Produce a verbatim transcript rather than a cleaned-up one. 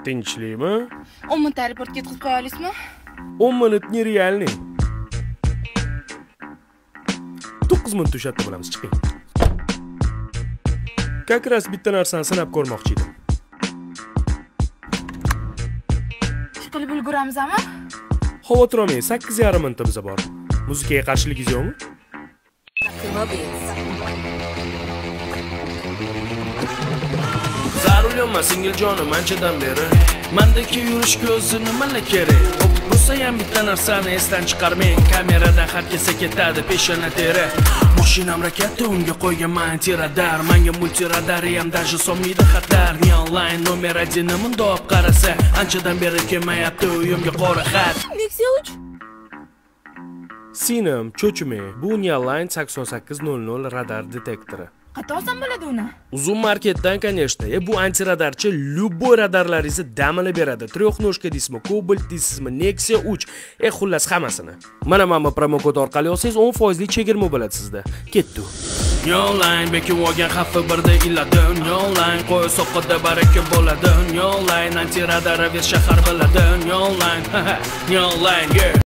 Tinchlikmi? o'n minutda aeroportga yetkazib qo'ya olasizmi? o'n minut нереальный. to'qqiz minut o'shatda bo'lamiz, chiqing. Как раз bitta narsani sinab ko'rmoqchi edim. Shu qilib ulguramizmi? Xavotir olmang, sakkiz yarim minutimiz bor. Muzikaga qarshiligingiz yo'qmi? Zarulyonman singiljonim anchadan beri. Mendagi yurish ko'zi nimalar kerak? Bo'lsa ham bitta narsani esdan chiqarmang. Kameradan har kelsa ketadi peshona teri. Mashinam raketa unga qo'yganman antiradar. Menga multiradar ham даже solmaydi xatar. Ne onlayn nomer один mundoq qarasa, anchadan beri kelmayapti uyimga qora xat. Nexia uch. Sinem, cho'chmang. Bu Neoline sakson sakkiz nol nol radar detektori. Qanday olsam bo'ladi uni? Uzun marketdan, конечно. E bu antiradarchi любой radarlaringizni damini beradi. Трехножка deysizmi, Cobalt deysizmi, Nexia uch. E xullas hammasini. Mana mana promokod orqali olsangiz o'n foiz lik chegirma bo'ladi sizda. Ketdi. Neoline bekib olgan xavfi birda illadi. Neoline qo'y soqqada baraka bo'ladi. Neoline antiradar ver shahar biladi. Neoline, Neoline, yeah.